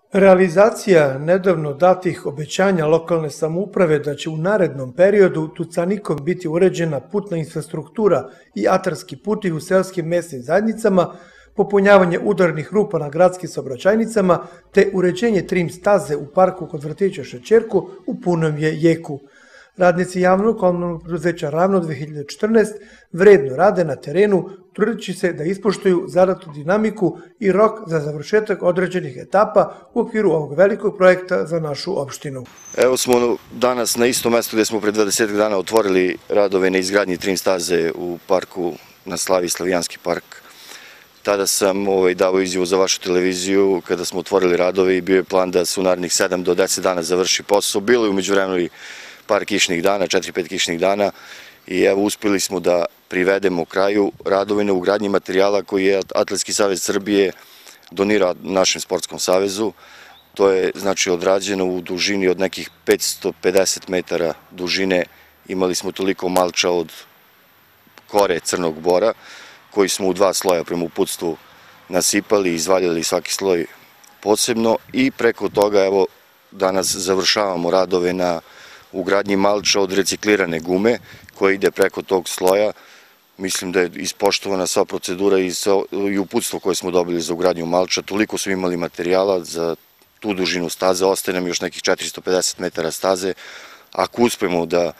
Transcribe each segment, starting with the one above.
Realizacija nedavno datih obećanja lokalne samouprave da će u narednom periodu tucanikom biti uređena putna infrastruktura i atarski putevi u selskim mesnim zajednicama, popunjavanje udarnih rupa na gradskim saobraćajnicama te uređenje trim staze u parku kod vrtića Šećerku u punom je jeku. Radnici javnog komunalnog preduzeća Ravno 2014 vredno rade na terenu, trudeći se da ispoštuju zadatu dinamiku i rok za završetak određenih etapa u okviru ovog velikog projekta za našu opštinu. Evo smo danas na istom mestu gde smo pre 20 dana otvorili radove na izgradnji trim staze u parku na Slavi, Slavijanski park. Tada sam dao izjavu za vašu televiziju kada smo otvorili radove i bio je plan da se u narednih 7 do 10 dana završi posao. Bilo je umeđu vremenu i par kišnih dana, 4-5 kišnih dana i evo uspeli smo da privedemo kraju radove na ugradnji materijala koji je Atletski savez Srbije donirao našem sportskom savezu. To je znači odrađeno u dužini od nekih 550 metara dužine. Imali smo toliko malča od kore crnog bora koji smo u 2 sloja prema uputstvu nasipali i izvaljali svaki sloj posebno i preko toga evo danas završavamo radove na ugradnji malča od reciklirane gume koja ide preko tog sloja. Mislim da je ispoštovana sva procedura i uputstvo koje smo dobili za ugradnju malča. Toliko smo imali materijala za tu dužinu staze, ostaje nam još nekih 450 metara staze. Ako uspemo da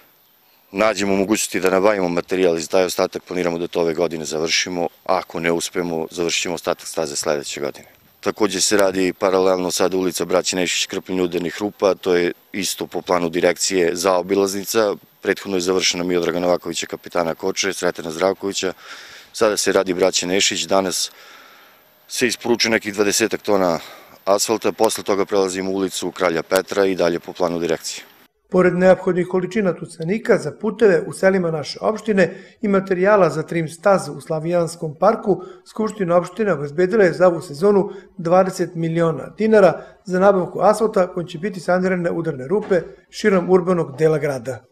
nađemo mogućnosti da nabavimo materijal i za taj ostatak planiramo da to ove godine završimo. Ako ne uspemo, završit ćemo ostatak staze sledeće godine. Takođe se radi paralelno sada ulica Braće Nešić, krpljenje udarnih rupa, to je isto po planu direkcije zaobilaznica. Prethodno je završena Miodraga Novakovića, kapitana Koče, Sretena Zdravkovića. Sada se radi Braće Nešić, danas se isporučuje nekih 20 tona asfalta, posle toga prelazimo u ulicu Kralja Petra i dalje po planu direkcije. Pored neophodnih količina tucanika za puteve u selima naše opštine i materijala za trim stazu u Slavijanskom parku, Skupština opštine obezbedila je za ovu sezonu 20 miliona dinara za nabavku asfalta kojim će biti sanirane udarne rupe širom urbanog dela grada.